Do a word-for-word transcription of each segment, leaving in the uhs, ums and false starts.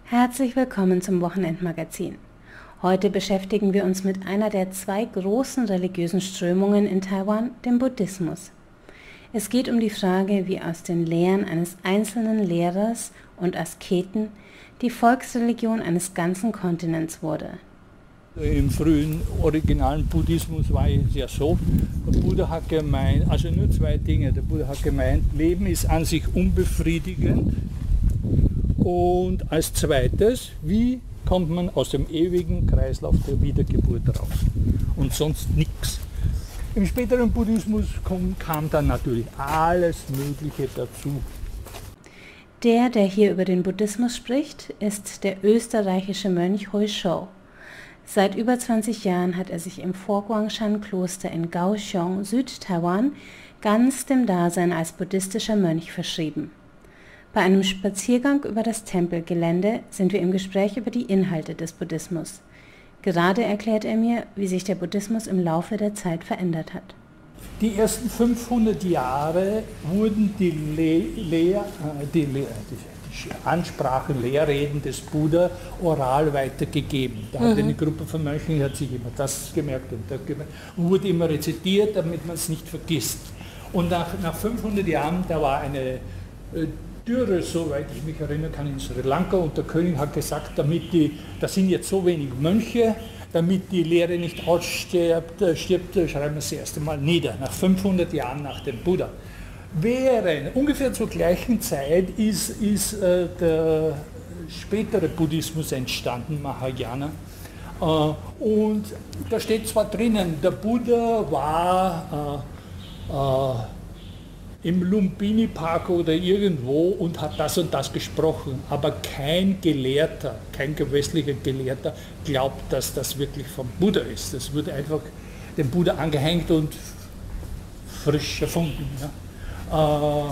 Herzlich willkommen zum Wochenendmagazin. Heute beschäftigen wir uns mit einer der zwei großen religiösen Strömungen in Taiwan, dem Buddhismus. Es geht um die Frage, wie aus den Lehren eines einzelnen Lehrers und Asketen die Volksreligion eines ganzen Kontinents wurde. Im frühen originalen Buddhismus war es ja so, der Buddha hat gemeint, also nur zwei Dinge, der Buddha hat gemeint, Leben ist an sich unbefriedigend. Und als zweites, wie kommt man aus dem ewigen Kreislauf der Wiedergeburt raus? Und sonst nichts. Im späteren Buddhismus kam, kam dann natürlich alles Mögliche dazu. Der, der hier über den Buddhismus spricht, ist der österreichische Mönch Hui Shou. Seit über zwanzig Jahren hat er sich im Fo-Guangshan-Kloster in Kaohsiung, Südtaiwan, ganz dem Dasein als buddhistischer Mönch verschrieben. Bei einem Spaziergang über das Tempelgelände sind wir im Gespräch über die Inhalte des Buddhismus. Gerade erklärt er mir, wie sich der Buddhismus im Laufe der Zeit verändert hat. Die ersten fünfhundert Jahre wurden die, Le Lehr die, Le die Ansprachen, Lehrreden des Buddha oral weitergegeben. Da mhm. hat eine Gruppe von Mönchen, die hat sich immer das gemerkt und das gemerkt und wurde immer rezitiert, damit man es nicht vergisst. Und nach, nach fünfhundert Jahren, da war eine äh, Dürre, soweit ich mich erinnern kann, in Sri Lanka, und der König hat gesagt, damit die, da sind jetzt so wenig Mönche, damit die Lehre nicht ausstirbt, stirbt, schreiben wir es das erste Mal nieder, nach fünfhundert Jahren nach dem Buddha. Während ungefähr zur gleichen Zeit ist, ist äh, der spätere Buddhismus entstanden, Mahayana. Äh, und da steht zwar drinnen, der Buddha war äh, äh, im Lumpini Park oder irgendwo und hat das und das gesprochen, aber kein Gelehrter, kein westlicher Gelehrter glaubt, dass das wirklich vom Buddha ist. Das wird einfach dem Buddha angehängt und frisch erfunden. Ja. Äh,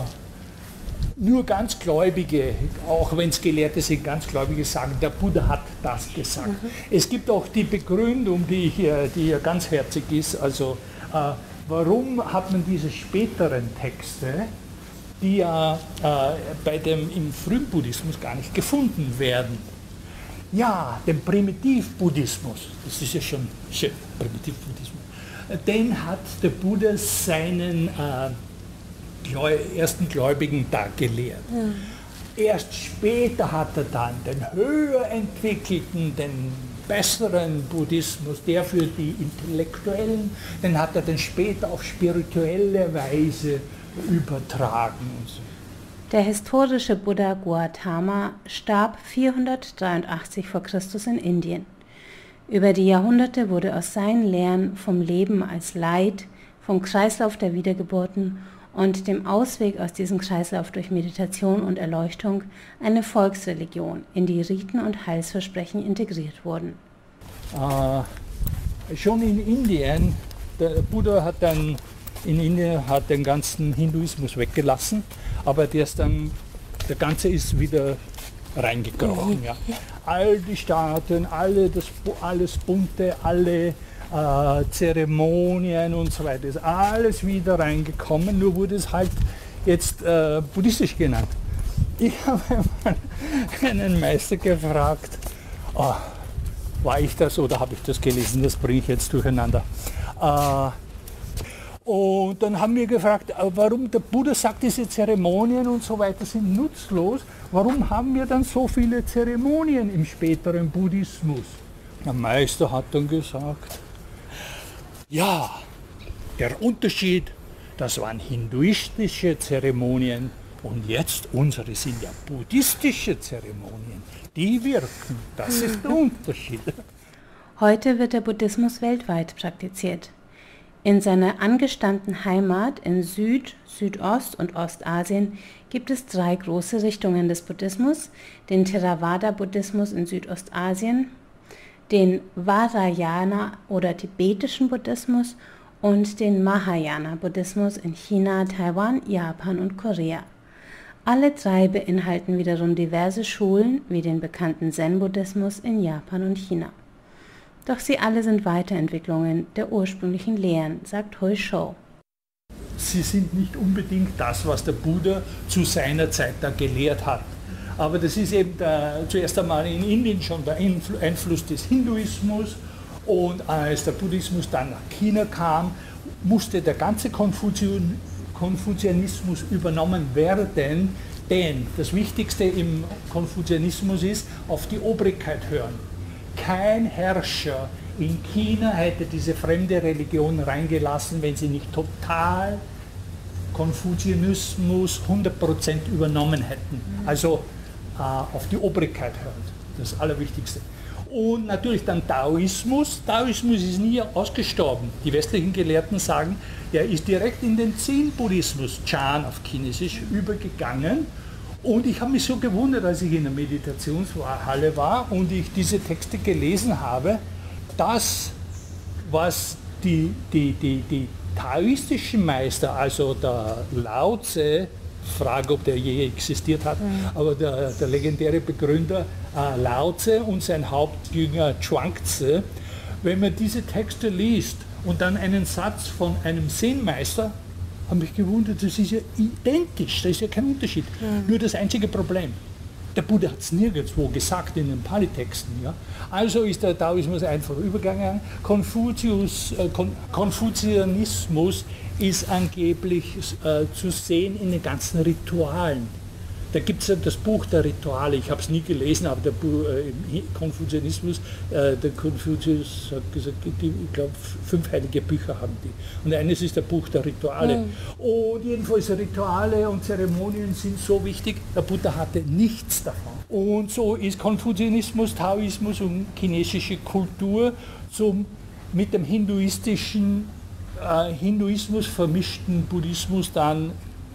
nur ganz Gläubige, auch wenn es Gelehrte sind, ganz Gläubige sagen, der Buddha hat das gesagt. Mhm. Es gibt auch die Begründung, die hier, die hier ganz herzig ist, also äh, warum hat man diese späteren Texte, die ja äh, bei dem, im frühen Buddhismus gar nicht gefunden werden? Ja, den Primitivbuddhismus, das ist ja schon schön, Primitivbuddhismus, den hat der Buddha seinen äh, Gläu ersten Gläubigen da gelehrt. Ja. Erst später hat er dann den höher entwickelten, den besseren Buddhismus, der für die Intellektuellen, den hat er dann später auf spirituelle Weise übertragen. Und so. Der historische Buddha Gautama starb vierhundertdreiundachtzig vor Christus in Indien. Über die Jahrhunderte wurde aus seinen Lehren vom Leben als Leid, vom Kreislauf der Wiedergeburten und dem Ausweg aus diesem Kreislauf durch Meditation und Erleuchtung eine Volksreligion, in die Riten und Heilsversprechen integriert wurden. Äh, schon in Indien, der Buddha hat dann in Indien hat den ganzen Hinduismus weggelassen, aber der, ist dann, der ganze ist wieder reingekrochen. Ja. All die Staaten, alle das, alles Bunte, alle Äh, Zeremonien und so weiter, ist alles wieder reingekommen, nur wurde es halt jetzt äh, buddhistisch genannt. Ich habe einen Meister gefragt, oh, war ich das oder habe ich das gelesen, das bringe ich jetzt durcheinander. Äh, und dann haben wir gefragt, warum der Buddha sagt, diese Zeremonien und so weiter sind nutzlos, warum haben wir dann so viele Zeremonien im späteren Buddhismus? Der Meister hat dann gesagt, ja, der Unterschied, das waren hinduistische Zeremonien und jetzt unsere sind ja buddhistische Zeremonien. Die wirken, das ist der Unterschied. Heute wird der Buddhismus weltweit praktiziert. In seiner angestammten Heimat in Süd-, Südost- und Ostasien gibt es drei große Richtungen des Buddhismus, den Theravada-Buddhismus in Südostasien, den Vajrayana oder tibetischen Buddhismus und den Mahayana-Buddhismus in China, Taiwan, Japan und Korea. Alle drei beinhalten wiederum diverse Schulen wie den bekannten Zen-Buddhismus in Japan und China. Doch sie alle sind Weiterentwicklungen der ursprünglichen Lehren, sagt Hui Shou. Sie sind nicht unbedingt das, was der Buddha zu seiner Zeit da gelehrt hat. Aber das ist eben der, zuerst einmal in Indien schon der Influ- Einfluss des Hinduismus, und als der Buddhismus dann nach China kam, musste der ganze Konfuzian- Konfuzianismus übernommen werden, denn das Wichtigste im Konfuzianismus ist, auf die Obrigkeit hören. Kein Herrscher in China hätte diese fremde Religion reingelassen, wenn sie nicht total Konfuzianismus hundert Prozent übernommen hätten. Also äh, auf die Obrigkeit hören, das Allerwichtigste. Und natürlich dann Taoismus. Taoismus ist nie ausgestorben. Die westlichen Gelehrten sagen, er ist direkt in den Zen-Buddhismus, Chan auf Chinesisch, übergegangen. Und ich habe mich so gewundert, als ich in der Meditationshalle war und ich diese Texte gelesen habe, dass was die, die, die, die taoistischen Meister, also der Lao Tse, Frage, ob der je existiert hat, mhm. aber der, der legendäre Begründer äh, Lao Tse und sein Hauptjünger Chuang-Tze, wenn man diese Texte liest und dann einen Satz von einem Zen-Meister, habe mich gewundert, das ist ja identisch, da ist ja kein Unterschied. Mhm. Nur das einzige Problem, der Buddha hat es nirgendwo gesagt in den Pali-Texten. Ja? Also ist der Taoismus einfach übergegangen. Konfuzius, äh, Kon Konfuzianismus ist angeblich äh, zu sehen in den ganzen Ritualen. Da gibt es ja das Buch der Rituale, ich habe es nie gelesen, aber der Bu äh, Konfuzianismus, äh, der Konfuzius hat gesagt, die, ich glaube, fünf heilige Bücher haben die. Und eines ist der Buch der Rituale. Mhm. Und jedenfalls Rituale und Zeremonien sind so wichtig, der Buddha hatte nichts davon. Und so ist Konfuzianismus, Taoismus und chinesische Kultur zum mit dem hinduistischen äh, Hinduismus vermischten Buddhismus dann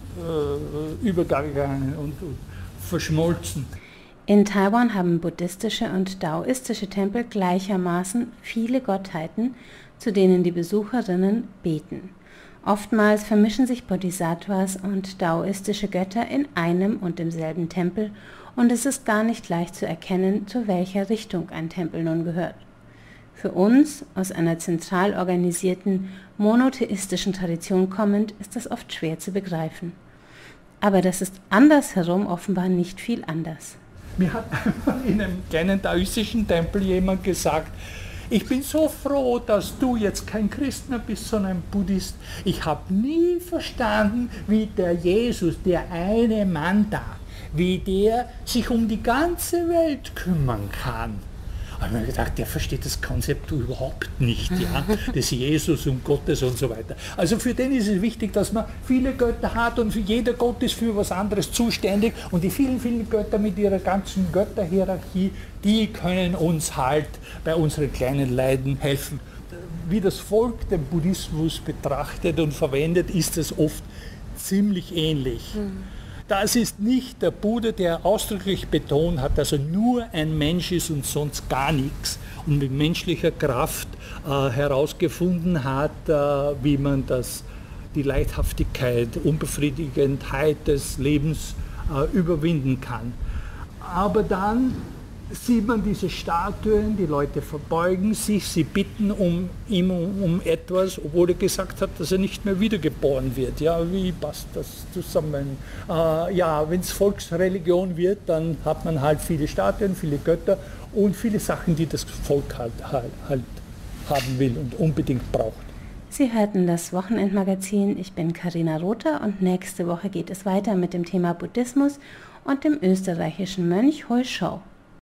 äh, übergegangen und, und verschmolzen. In Taiwan haben buddhistische und daoistische Tempel gleichermaßen viele Gottheiten, zu denen die Besucherinnen beten. Oftmals vermischen sich Bodhisattvas und daoistische Götter in einem und demselben Tempel, und es ist gar nicht leicht zu erkennen, zu welcher Richtung ein Tempel nun gehört. Für uns, aus einer zentral organisierten, monotheistischen Tradition kommend, ist das oft schwer zu begreifen. Aber das ist andersherum offenbar nicht viel anders. Mir hat einmal in einem kleinen taoistischen Tempel jemand gesagt, ich bin so froh, dass du jetzt kein Christ mehr bist, sondern ein Buddhist. Ich habe nie verstanden, wie der Jesus, der eine Mann da, wie der sich um die ganze Welt kümmern kann. Da habe ich mir gedacht, der versteht das Konzept überhaupt nicht, ja, des Jesus und Gottes und so weiter. Also für den ist es wichtig, dass man viele Götter hat und jeder Gott ist für was anderes zuständig, und die vielen, vielen Götter mit ihrer ganzen Götterhierarchie, die können uns halt bei unseren kleinen Leiden helfen. Wie das Volk den Buddhismus betrachtet und verwendet, ist es oft ziemlich ähnlich. Mhm. Das ist nicht der Buddha, der ausdrücklich betont hat, dass er nur ein Mensch ist und sonst gar nichts und mit menschlicher Kraft äh, herausgefunden hat, äh, wie man das, die Leidhaftigkeit, Unbefriedigendheit des Lebens äh, überwinden kann. Aber dann sieht man diese Statuen, die Leute verbeugen sich, sie bitten um, ihm um, um etwas, obwohl er gesagt hat, dass er nicht mehr wiedergeboren wird. Ja, wie passt das zusammen? Äh, ja, wenn es Volksreligion wird, dann hat man halt viele Statuen, viele Götter und viele Sachen, die das Volk halt, halt, halt haben will und unbedingt braucht. Sie hörten das Wochenendmagazin. Ich bin Carina Rother und nächste Woche geht es weiter mit dem Thema Buddhismus und dem österreichischen Mönch Hui Shou.